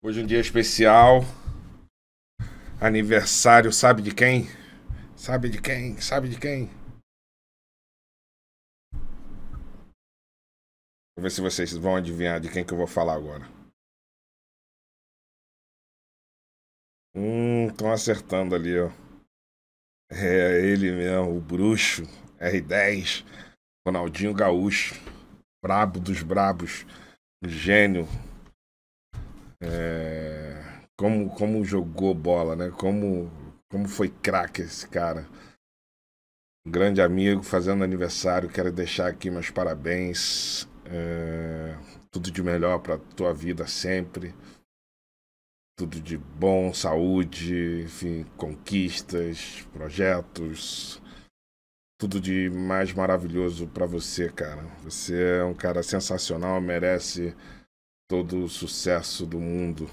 Hoje é um dia especial. Aniversário, sabe de quem? Sabe de quem? Sabe de quem? Vou ver se vocês vão adivinhar de quem que eu vou falar agora. Estão acertando ali, ó. É ele mesmo, o bruxo, R10, Ronaldinho Gaúcho, brabo dos brabos, gênio. Como jogou bola, né? Como foi craque esse cara. Um grande amigo, fazendo aniversário. Quero deixar aqui meus parabéns. Tudo de melhor pra tua vida sempre. Tudo de bom, saúde, enfim, conquistas, projetos. Tudo de mais maravilhoso pra você, cara. Você é um cara sensacional, merece todo o sucesso do mundo.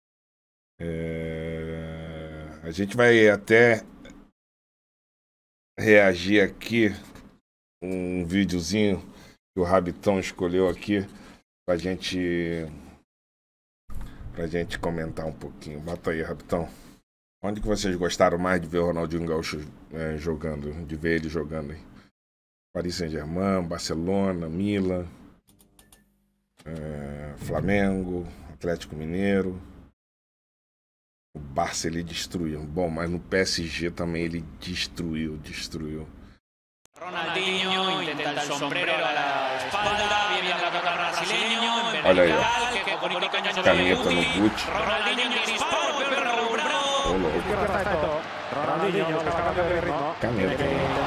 A gente vai até reagir aqui um videozinho que o Rabitão escolheu aqui pra gente comentar um pouquinho. Bota aí, Rabitão. Onde que vocês gostaram mais de ver o Ronaldinho Gaúcho jogando, de ver ele jogando aí? Paris Saint-Germain, Barcelona, Milan, Flamengo, Atlético Mineiro. O Barça ele destruiu. Bom, mas no PSG também ele destruiu. Ronaldinho intenta el sombrero a la espalda, viene el ataque brasileño. Olha aí, ó. Caneta no boot. Ronaldinho dispara, pero Raúl Bravo. Ronaldinho busca cambio de ritmo. Caneta.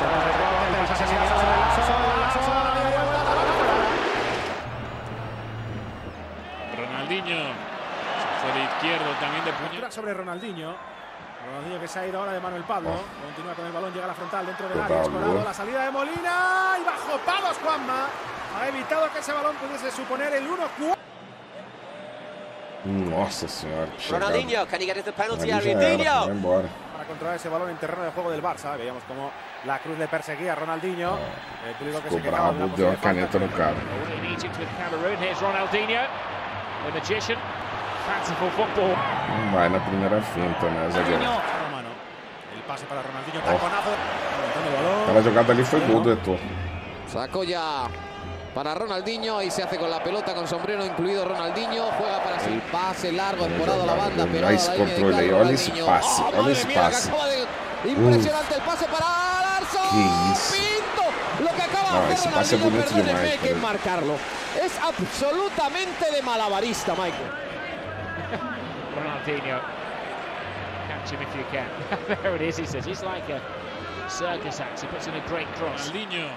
Ronaldinho fue de izquierdo también de puño. Sobre Ronaldinho que se ha ido ahora de Manuel Pablo. Continúa con el balón, llega a la frontal dentro del área. Escorado, la salida de Molina y bajo palos Juanma. Ha evitado que ese balón pudiese suponer el 1-4. Nossa senhora. Ronaldinho, can he get the penalty Ali area? já era, Dinho. vai embora. Para controlar ese balón en terreno de juego del Barça. Veíamos como la Cruz le perseguía a Ronaldinho. El peligro que Ficou se quejaba de bravo, una deu uma posible caneta no cara. In Egypt with Cameroon. Here's Ronaldinho, the magician. Fanciful football. Não vai na primeira finta, né, zagueiro? mano. El pase para Ronaldinho, taconazo. Levantando el balón. Aquela jogada ali foi gol do Eto'o. Sacó ya para Ronaldinho y se hace con la pelota con sombrero incluido Ronaldinho. Juega para el pase largo, explorado a la banda, pero Olha esse controle aí, olha esse passe, olha esse passe. Impresionante el pase para Larson. Que isso. Pinto, lo que acaba Não, de esse hacer passe é Ronaldinho, bonito perdóneme, demais. hay que marcarlo. Es absolutamente de malabarista, Michael. Ronaldinho. Catch him if you can. There it is, he says. He's like a circus act. He puts in a great cross. Ronaldinho.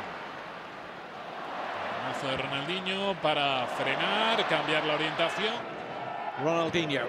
Mazo de Ronaldinho para frenar, cambiar la orientación. Ronaldinho.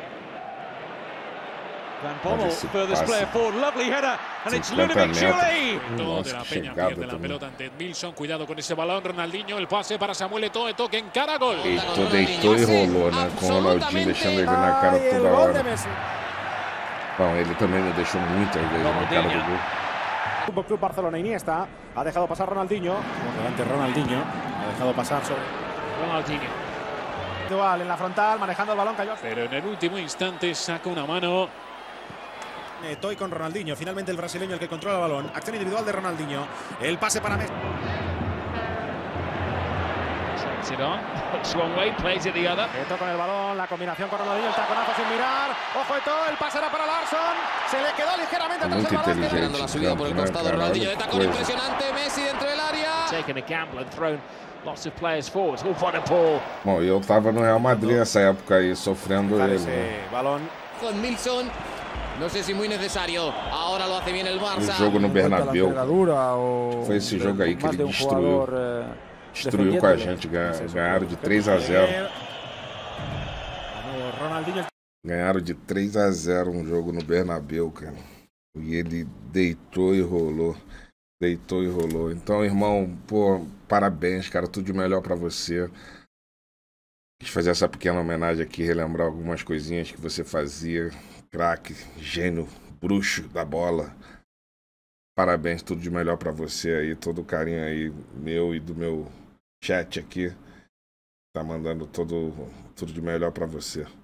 Van Olha Bommel, esse furthest player passe. forward, lovely header, and it's 50 Ludovic metros. Giuly. Todo de Nossa, la que Peña chegada pierde la também. pelota ante Edmilson. Cuidado con ese balón. Ronaldinho, el pase para Samuel Eto'o que encara gol. Deitou e rolou, né? Com o Ronaldinho deixando ele na cara Ay, el toda gol de hora. Messi. Bom, ele também me deixou muitas vezes na cara do gol. Fútbol Club Barcelona, Iniesta ha dejado pasar Ronaldinho. Por delante Ronaldinho, ha dejado pasar sobre Ronaldinho. Dual en la frontal, manejando el balón, cayó. Pero en el último instante saca una mano. Toy con Ronaldinho, finalmente el brasileño el que controla el balón. Acción individual de Ronaldinho. El pase para Messi. Takes it on. Looks one way, plays it the other. Eto con el balón, la combinación con Ronaldinho, el taconazo sin mirar. Ojo Eto, el pase era para Larson. Se le quedó ligeramente atrás Muito el balón. inteligente. Esperando la subida por el Né, costado, cara? Ronaldinho de Olha que tacón coisa. impresionante. Messi dentro del área. Taken a gamble and thrown lots of players forward. Oh, what a ball. Bom, eu tava no Real Madrid nessa época aí, sofrendo ele. Né? Ese balón. Con Milson. No sé si muy necesario. Ahora lo hace bien el O Barça. jogo no Bernabéu. Foi esse jogo aí que ele destruiu. Destruiu com a gente. Ganharam de 3-0. Ronaldinho. Ganharam de 3-0 um jogo no Bernabéu, cara. E ele deitou e rolou. Deitou e rolou. Então, irmão, pô, parabéns, cara. Tudo de melhor pra você. Quis fazer essa pequena homenagem aqui, relembrar algumas coisinhas que você fazia. Craque, gênio, bruxo da bola. Parabéns, tudo de melhor pra você aí. Todo o carinho aí, meu e do meu chat aqui. Tá mandando tudo de melhor pra você.